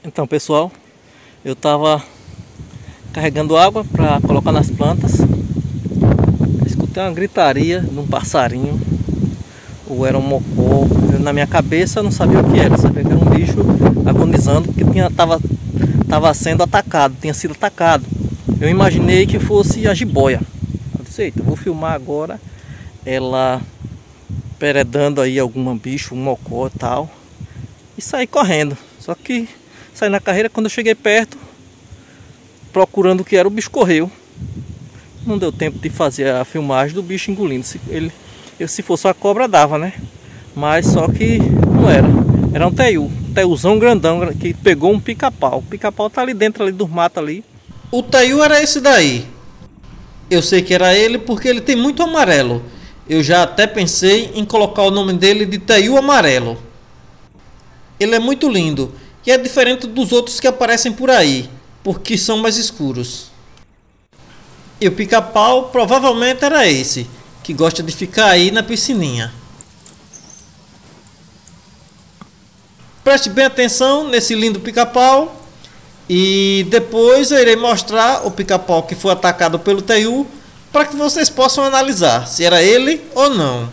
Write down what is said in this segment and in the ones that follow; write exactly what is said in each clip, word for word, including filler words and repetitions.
Então, pessoal, eu estava carregando água para colocar nas plantas. Escutei uma gritaria de um passarinho, ou era um mocó. Na minha cabeça eu não sabia o que era, eu sabia que era um bicho agonizando, porque tinha, tava, tava sendo atacado, tinha sido atacado. Eu imaginei que fosse a jiboia. Eu disse, eita, vou filmar agora ela peredando aí algum bicho, um mocó e tal, e saí correndo. Só que saí na carreira, quando eu cheguei perto, procurando o que era, o bicho correu. Não deu tempo de fazer a filmagem do bicho engolindo. Se, ele, eu, se fosse uma cobra dava, né? Mas só que não era. Era um teiu, um teiuzão grandão que pegou um pica-pau. O pica-pau tá ali dentro ali do mato ali. O teiu era esse daí. Eu sei que era ele porque ele tem muito amarelo. Eu já até pensei em colocar o nome dele de teiu amarelo. Ele é muito lindo e é diferente dos outros que aparecem por aí, porque são mais escuros. E o pica-pau provavelmente era esse, que gosta de ficar aí na piscininha. Preste bem atenção nesse lindo pica-pau e depois eu irei mostrar o pica-pau que foi atacado pelo teiu para que vocês possam analisar se era ele ou não.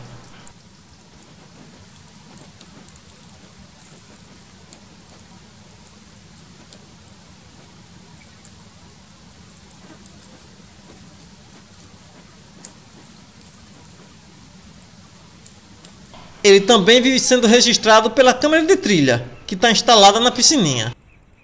Ele também vive sendo registrado pela câmera de trilha, que está instalada na piscininha.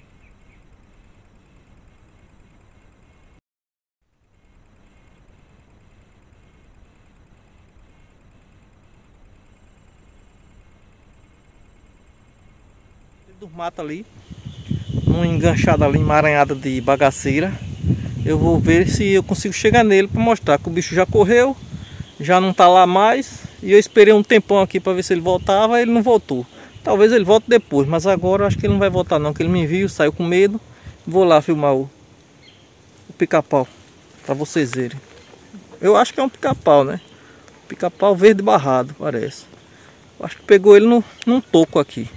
Do mato ali, numa enganchada ali, emaranhada de bagaceira. Eu vou ver se eu consigo chegar nele para mostrar que o bicho já correu, já não tá lá mais. E eu esperei um tempão aqui para ver se ele voltava, ele não voltou. Talvez ele volte depois, mas agora eu acho que ele não vai voltar não, que ele me viu, saiu com medo. Vou lá filmar o, o pica-pau para vocês verem. Eu acho que é um pica-pau, né? Pica-pau verde barrado, parece. Eu acho que pegou ele no, num toco aqui.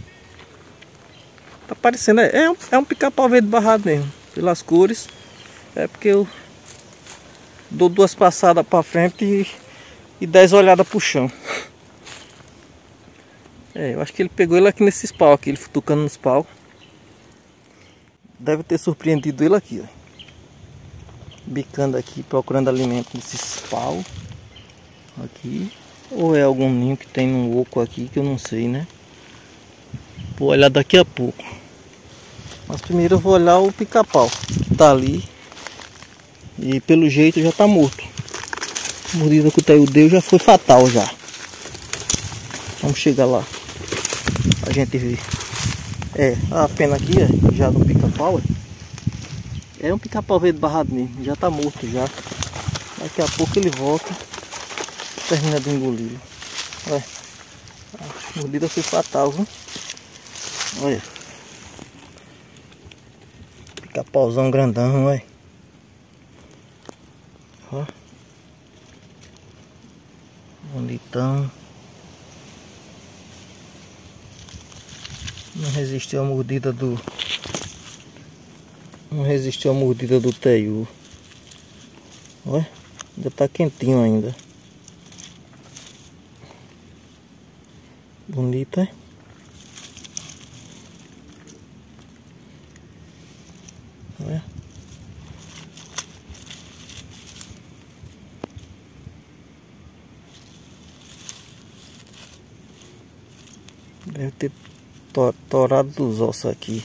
Tá parecendo, é, é um, é um pica-pau verde barrado mesmo, pelas cores. É porque eu dou duas passadas para frente e, e dez olhadas pro chão. É, eu acho que ele pegou ele aqui nesses pau aqui, ele futucando nos pau. Deve ter surpreendido ele aqui, ó. Bicando aqui, procurando alimento nesses pau. Aqui. Ou é algum ninho que tem num oco aqui, que eu não sei, né? Vou olhar daqui a pouco. Mas primeiro eu vou olhar o pica-pau que tá ali. E pelo jeito já tá morto. A mordida que o teiu deu já foi fatal já. Vamos chegar lá a gente ver. É, a pena aqui é, já no pica-pau. É, é um pica-pau verde barrado mesmo. Já tá morto já. Daqui a pouco ele volta. Termina de engolir. Olha. A mordida foi fatal, viu? Olha. Pica-pauzão grandão, olha. Ó. Bonitão. Não resistiu à mordida do... Não resistiu à mordida do teiu. Olha. Ainda tá quentinho ainda. Bonito, é? Olha. Deve ter torado dos ossos aqui.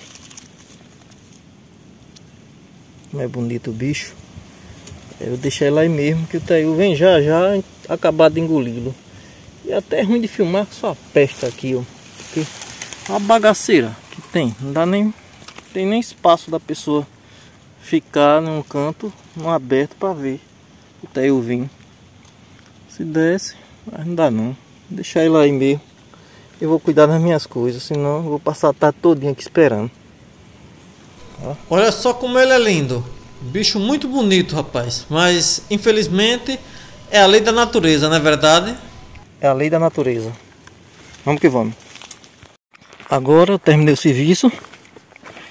Como é bonito o bicho. Eu deixei lá aí mesmo, que o teiu vem já já acabar de engoli-lo. E até é ruim de filmar com sua peste aqui, ó. Porque a bagaceira que tem, não dá nem, tem nem espaço da pessoa ficar num canto, num aberto para ver o teiu vir. Se desce, mas não dá não. Deixar ele aí mesmo. Eu vou cuidar das minhas coisas, senão eu vou passar a tarde todinha aqui esperando. Ó. Olha só como ele é lindo. Bicho muito bonito, rapaz. Mas infelizmente é a lei da natureza, não é verdade? É a lei da natureza. Vamos que vamos. Agora eu terminei o serviço.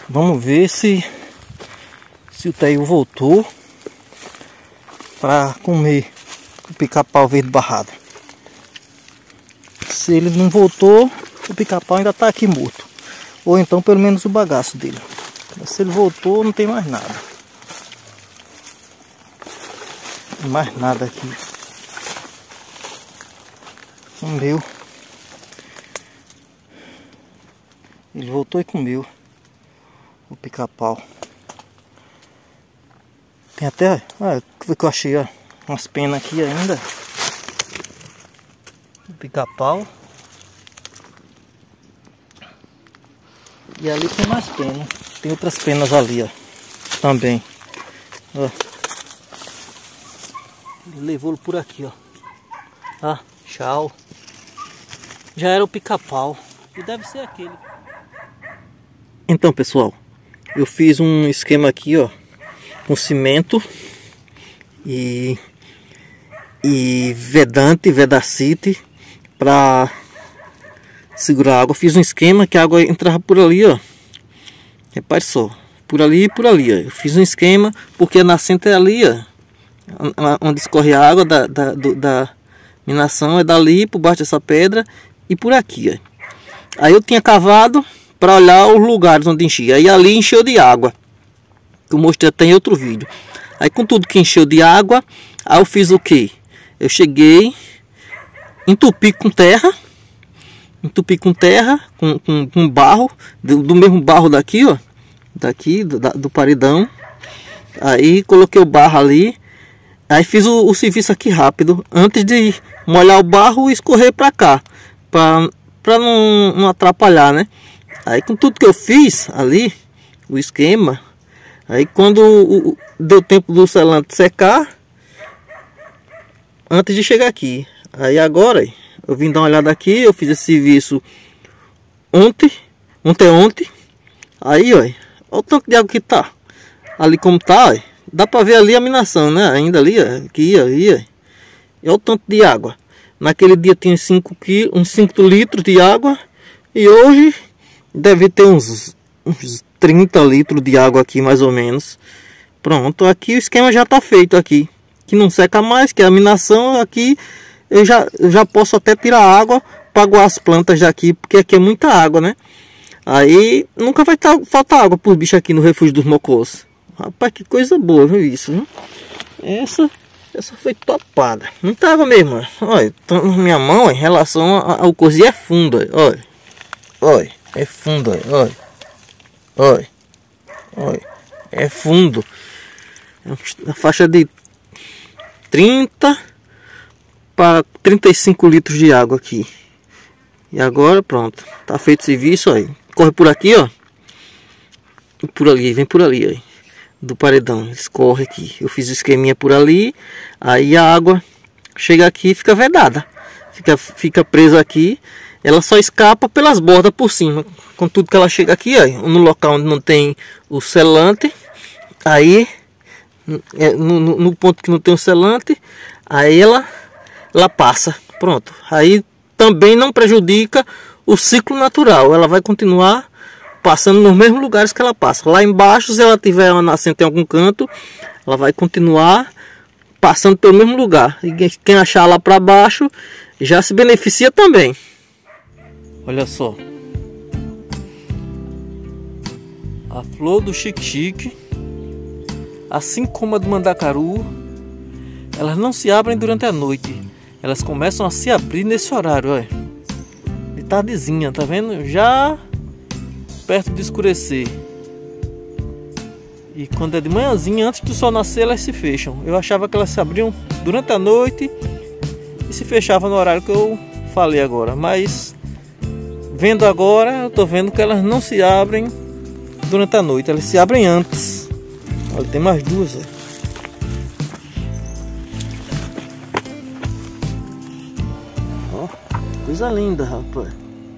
Vamos ver se se o Teio voltou para comer o pica-pau verde barrado. Se ele não voltou, o pica-pau ainda está aqui morto. Ou então pelo menos o bagaço dele. Mas se ele voltou, não tem mais nada. Não tem mais nada aqui. Comeu. Ele voltou e comeu o pica-pau. Tem até, olha, o que eu achei, ó, umas penas aqui ainda. O pica-pau. E ali tem mais penas. Tem outras penas ali, ó, também. Ó. Ele levou por aqui, ó. Ah, tchau. Já era o pica-pau. E deve ser aquele. Então, pessoal, eu fiz um esquema aqui, ó, com cimento e, e vedante, vedacite para segurar a água. Fiz um esquema que a água entrava por ali, ó. Repare só, por ali e por ali, ó. Eu fiz um esquema porque a nascente é ali, ó, onde escorre a água da, da, do, da minação, é dali por baixo dessa pedra e por aqui, ó. Aí eu tinha cavado para olhar os lugares onde enchia. Aí ali encheu de água, que eu mostrei até em outro vídeo. Aí com tudo que encheu de água, aí eu fiz o que? Eu cheguei, entupi com terra, entupi com terra, com, com, com barro, do, do mesmo barro daqui, ó, daqui, do, do paredão. Aí coloquei o barro ali, aí fiz o, o serviço aqui rápido, antes de molhar o barro e escorrer para cá, para para não, não atrapalhar, né? Aí com tudo que eu fiz ali, o esquema, aí quando o, o, deu tempo do selante secar, antes de chegar aqui, aí agora eu vim dar uma olhada aqui, eu fiz esse serviço ontem, ontem ontem, aí ó, olha o tanto de água que tá, ali como tá, ó, dá pra ver ali a minação, né, ainda ali, ó, aqui, aí, ó, olha o tanto de água. Naquele dia tinha cinco quilos, uns cinco litros de água, e hoje deve ter uns, uns trinta litros de água aqui, mais ou menos. Pronto, aqui o esquema já está feito aqui. Que não seca mais, que é a minação aqui. Eu já, eu já posso até tirar água para aguar as plantas daqui, porque aqui é muita água, né? Aí nunca vai tá, faltar água para os bichos aqui no refúgio dos mocos. Rapaz, que coisa boa, viu isso, viu? Essa, essa foi topada. Não tava mesmo, olha. Tá na minha mão, em relação ao cozinho é fundo, olha. Olha. É fundo, olha, olha, olha, é fundo, a faixa de trinta para trinta e cinco litros de água aqui. E agora pronto, tá feito o serviço, aí corre por aqui, ó, e por ali, vem por ali, aí, do paredão, escorre aqui. Eu fiz o esqueminha por ali, aí a água chega aqui e fica vedada, fica, fica presa aqui. Ela só escapa pelas bordas por cima. Contudo que ela chega aqui, ó, no local onde não tem o selante. Aí, no, no, no ponto que não tem o selante, aí ela, ela passa. Pronto. Aí também não prejudica o ciclo natural. Ela vai continuar passando nos mesmos lugares que ela passa. Lá embaixo, se ela tiver uma nascente em algum canto, ela vai continuar passando pelo mesmo lugar. E quem achar lá para baixo já se beneficia também. Olha só, a flor do xique-xique, assim como a do mandacaru, elas não se abrem durante a noite. Elas começam a se abrir nesse horário, olha, de tardezinha, tá vendo? Já perto de escurecer. E quando é de manhãzinha, antes do sol nascer, elas se fecham. Eu achava que elas se abriam durante a noite e se fechavam no horário que eu falei agora, mas vendo agora, eu tô vendo que elas não se abrem durante a noite, elas se abrem antes. Olha, tem mais duas, ó. Ó, coisa linda, rapaz.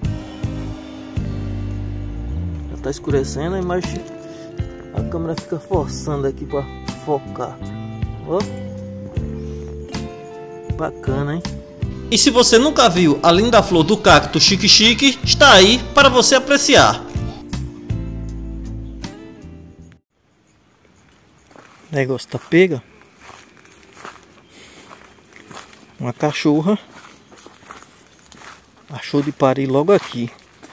Já tá escurecendo, a imagem, a câmera fica forçando aqui para focar. Ó, bacana, hein? E se você nunca viu a linda flor do cacto xique-xique, está aí para você apreciar. O negócio tá pega. Uma cachorra achou de parir logo aqui.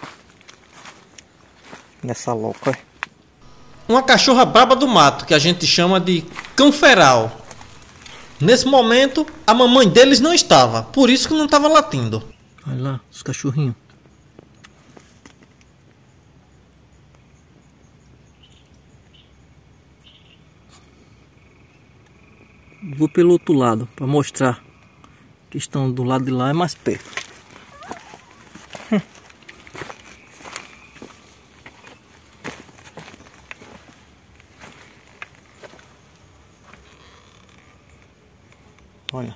Nessa loca. Uma cachorra braba do mato, que a gente chama de cão feral. Nesse momento, a mamãe deles não estava, por isso que não estava latindo. Olha lá, os cachorrinhos. Vou pelo outro lado para mostrar que estão do lado de lá é mais perto. Hum. Olha.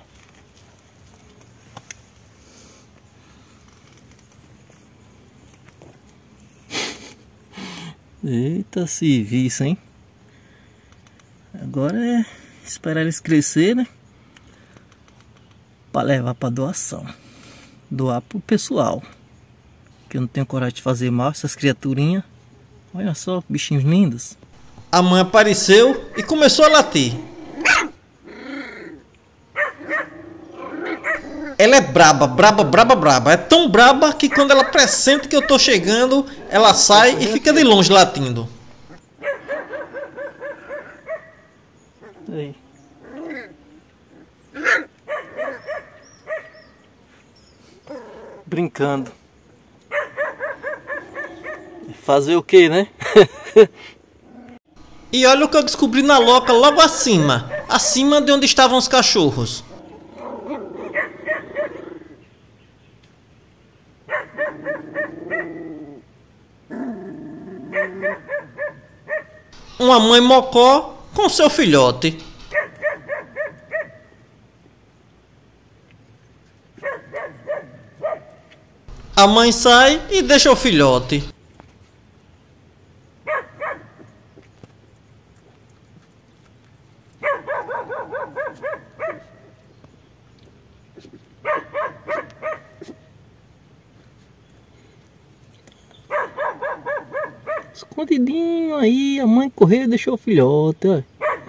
Eita serviço, hein? Agora é esperar eles crescer, né? Para levar para doação. Doar pro pessoal. Que eu não tenho coragem de fazer mal essas criaturinhas. Olha só, bichinhos lindos. A mãe apareceu e começou a latir. Ela é braba, braba, braba, braba. É tão braba que quando ela pressente que eu tô chegando, ela sai e fica de longe latindo. Aí. Brincando. Fazer o que, né? E olha o que eu descobri na loca logo acima. Acima de onde estavam os cachorros. Uma mãe mocó com seu filhote. A mãe sai e deixa o filhote. Escondidinho aí, a mãe correu e deixou o filhote. Ó.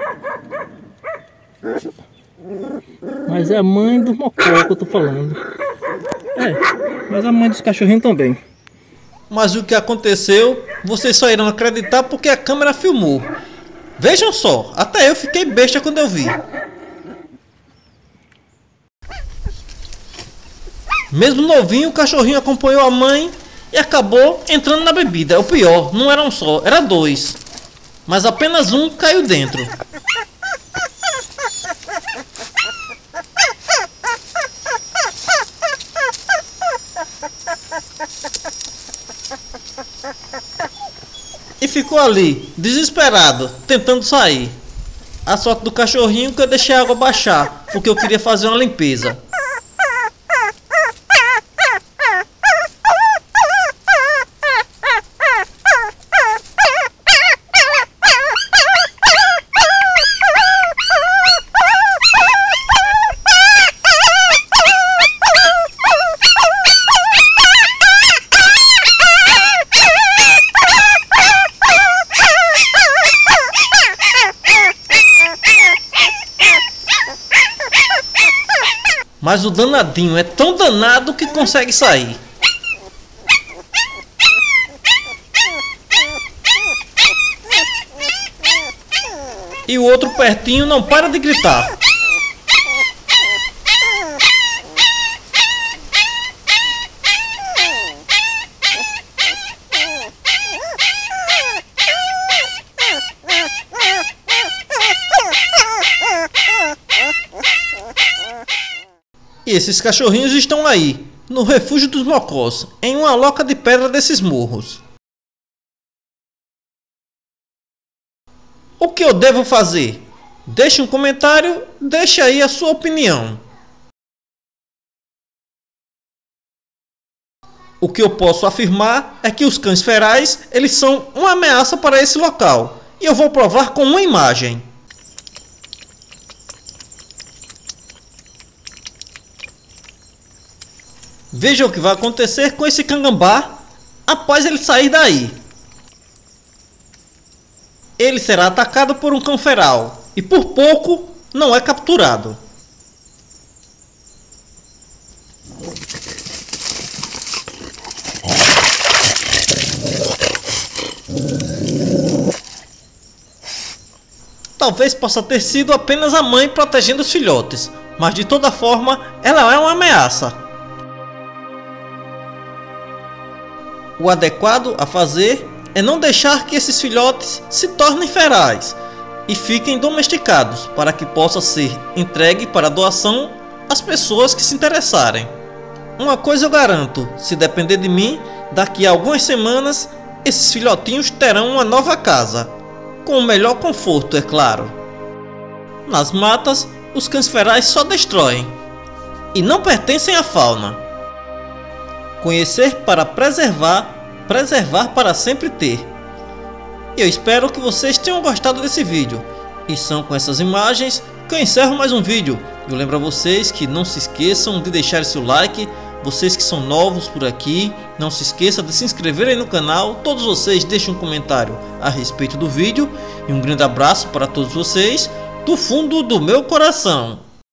Mas é a mãe do mocó que eu tô falando. É, mas a mãe dos cachorrinhos também. Mas o que aconteceu, vocês só irão acreditar porque a câmera filmou. Vejam só, até eu fiquei besta quando eu vi. Mesmo novinho, o cachorrinho acompanhou a mãe e acabou entrando na bebida. O pior, não era um só, era dois. Mas apenas um caiu dentro. E ficou ali, desesperado, tentando sair. A sorte do cachorrinho que eu deixei a água baixar, porque eu queria fazer uma limpeza. Mas o danadinho é tão danado que consegue sair. E o outro pertinho não para de gritar. E esses cachorrinhos estão aí, no refúgio dos mocós, em uma loca de pedra desses morros. O que eu devo fazer? Deixe um comentário, deixe aí a sua opinião. O que eu posso afirmar é que os cães ferais, eles são uma ameaça para esse local. E eu vou provar com uma imagem. Veja o que vai acontecer com esse cangambá após ele sair daí. Ele será atacado por um cão feral. e por pouco não é capturado. Talvez possa ter sido apenas a mãe protegendo os filhotes, mas de toda forma ela é uma ameaça. O adequado a fazer é não deixar que esses filhotes se tornem ferais e fiquem domesticados para que possa ser entregue para doação às pessoas que se interessarem. Uma coisa eu garanto, se depender de mim, daqui a algumas semanas esses filhotinhos terão uma nova casa, com o melhor conforto, é claro. Nas matas, os cães ferais só destroem e não pertencem à fauna. Conhecer para preservar, preservar para sempre ter. Eu espero que vocês tenham gostado desse vídeo. E são com essas imagens que eu encerro mais um vídeo. Eu lembro a vocês que não se esqueçam de deixar seu like. Vocês que são novos por aqui, não se esqueça de se inscreverem no canal. Todos vocês deixem um comentário a respeito do vídeo. E um grande abraço para todos vocês do fundo do meu coração.